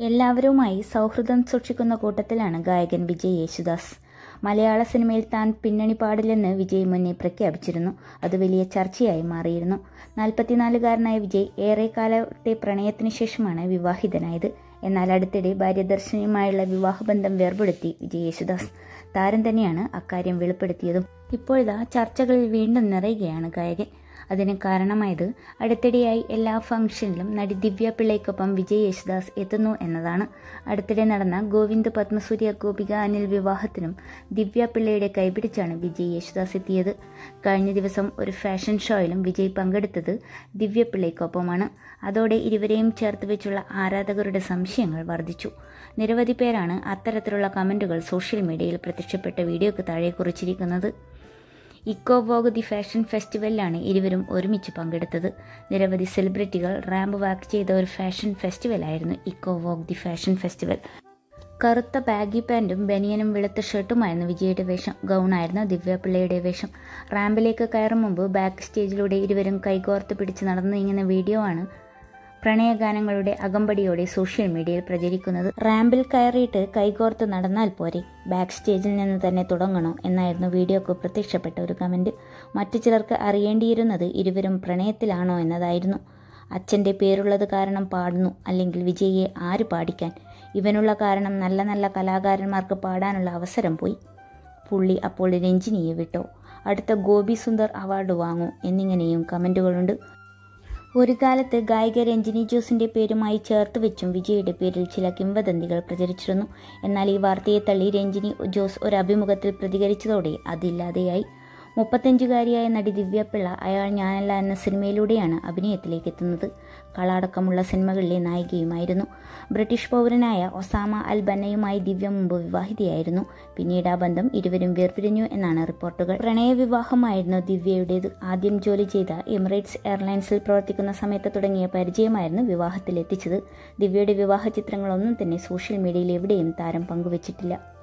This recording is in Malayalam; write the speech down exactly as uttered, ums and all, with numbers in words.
എല്ലാവരുമായി സൗഹൃദം സൂക്ഷിക്കുന്ന കൂട്ടത്തിലാണ് ഗായകൻ വിജയ് യേശുദാസ്. മലയാള സിനിമയിൽ താൻ പിന്നണി പാടില്ലെന്ന് വിജയ് മുന്നേ പ്രഖ്യാപിച്ചിരുന്നു. അത് വലിയ ചർച്ചയായി മാറിയിരുന്നു. നാൽപ്പത്തിനാലുകാരനായ വിജയ് ഏറെക്കാലത്തെ പ്രണയത്തിന് ശേഷമാണ് വിവാഹിതനായത്. എന്നാൽ അടുത്തിടെ ഭാര്യ ദർശനയുമായുള്ള വിവാഹബന്ധം വേർപെടുത്തി വിജയ് യേശുദാസ്. താരം തന്നെയാണ് അക്കാര്യം വെളിപ്പെടുത്തിയതും. ഇപ്പോഴിതാ ചർച്ചകളിൽ വീണ്ടും നിറയുകയാണ് ഗായകൻ. അതിന് കാരണമായത് അടുത്തിടെയായി എല്ലാ ഫംഗ്ഷനിലും നടി ദിവ്യ പിള്ളയ്ക്കൊപ്പം വിജയ് യേശുദാസ് എത്തുന്നു എന്നതാണ്. അടുത്തിടെ നടന്ന ഗോവിന്ദ് പത്മസൂര്യ ഗോപിക അനിൽ വിവാഹത്തിനും ദിവ്യ പിള്ളയുടെ കൈപിടിച്ചാണ് വിജയ് യേശുദാസ് എത്തിയത്. കഴിഞ്ഞ ദിവസം ഒരു ഫാഷൻ ഷോയിലും വിജയ് പങ്കെടുത്തത് ദിവ്യ പിള്ളയ്ക്കൊപ്പമാണ്. അതോടെ ഇരുവരെയും ചേർത്ത് വെച്ചുള്ള ആരാധകരുടെ സംശയങ്ങൾ വർദ്ധിച്ചു. നിരവധി പേരാണ് അത്തരത്തിലുള്ള കമന്റുകൾ സോഷ്യൽ മീഡിയയിൽ പ്രത്യക്ഷപ്പെട്ട വീഡിയോയ്ക്ക് താഴെ കുറിച്ചിരിക്കുന്നത്. ഇക്കോ വോഗ് ദി ഫാഷൻ ഫെസ്റ്റിവലിലാണ് ഇരുവരും ഒരുമിച്ച് പങ്കെടുത്തത്. നിരവധി സെലിബ്രിറ്റികൾ റാമ്പ് വാക്ക് ചെയ്ത ഒരു ഫാഷൻ ഫെസ്റ്റിവലായിരുന്നു eco vogue the fashion festival. കറുത്ത ബാഗി പാൻറ്റും ബനിയനും വെളുത്ത ഷർട്ടുമായിരുന്നു വിജയുടെ വേഷം. ഗൗണായിരുന്നു ദിവ്യ പിള്ളയുടെ വേഷം. റാമ്പിലേക്ക് കയറും മുമ്പ് ബാക്ക് സ്റ്റേജിലൂടെ ഇരുവരും കൈകോർത്ത് പിടിച്ച് നടന്നു നീങ്ങുന്ന വീഡിയോ ആണ് പ്രണയഗാനങ്ങളുടെ അകമ്പടിയോടെ സോഷ്യൽ മീഡിയയിൽ പ്രചരിക്കുന്നത്. റാമ്പിൽ കയറിയിട്ട് കൈകോർത്ത് നടന്നാൽ പോരെ, ബാക്ക് സ്റ്റേജിൽ നിന്ന് തന്നെ തുടങ്ങണോ എന്നായിരുന്നു വീഡിയോക്ക് പ്രത്യക്ഷപ്പെട്ട ഒരു കമന്റ്. മറ്റു ചിലർക്ക് അറിയേണ്ടിയിരുന്നത് ഇരുവരും പ്രണയത്തിലാണോ എന്നതായിരുന്നു. അച്ഛൻ്റെ പേരുള്ളത് കാരണം പാടുന്നു, അല്ലെങ്കിൽ വിജയെ ആര് പാടിക്കാൻ, ഇവനുള്ള കാരണം നല്ല നല്ല കലാകാരന്മാർക്ക് പാടാനുള്ള അവസരം പോയി, പുള്ളി അപ്പോൾ രഞ്ജിനിയെ വിട്ടോ, അടുത്ത ഗോപി സുന്ദർ അവാർഡ് വാങ്ങൂ എന്നിങ്ങനെയും കമന്റുകളുണ്ട്. ഒരു കാലത്ത് ഗായിക രഞ്ജിനി ജോസിന്റെ പേരുമായി ചേർത്ത് വെച്ചും വിജയുടെ പേരിൽ ചില കിംവദന്തികൾ പ്രചരിച്ചിരുന്നു. എന്നാൽ ഈ വാർത്തയെ തള്ളി രഞ്ജിനി ജോസ് ഒരു അഭിമുഖത്തിൽ പ്രതികരിച്ചതോടെ അതില്ലാതെയായി. മുപ്പത്തഞ്ചുകാരിയായ നടി ദിവ്യപിള്ള അയാൾ ഞാനല്ല എന്ന സിനിമയിലൂടെയാണ് അഭിനയത്തിലേക്ക് എത്തുന്നത്. കളടക്കമുള്ള സിനിമകളിലെ നായികയുമായിരുന്നു. ബ്രിട്ടീഷ് പൗരനായ ഒസാമ അൽ ബന്നയുമായി ദിവ്യ മുമ്പ് വിവാഹിതയായിരുന്നു. പിന്നീട് ആ ബന്ധം ഇരുവരും വേർപിരിഞ്ഞു എന്നാണ് റിപ്പോർട്ടുകൾ. പ്രണയവിവാഹമായിരുന്നു ദിവ്യയുടേത്. ആദ്യം ജോലി ചെയ്ത എമിറേറ്റ്സ് എയർലൈൻസിൽ പ്രവർത്തിക്കുന്ന സമയത്ത് തുടങ്ങിയ പരിചയമായിരുന്നു വിവാഹത്തിലെത്തിച്ചത്. ദിവ്യയുടെ വിവാഹ ചിത്രങ്ങളൊന്നും തന്നെ സോഷ്യൽ മീഡിയയിൽ എവിടെയും താരം പങ്കുവച്ചിട്ടില്ല.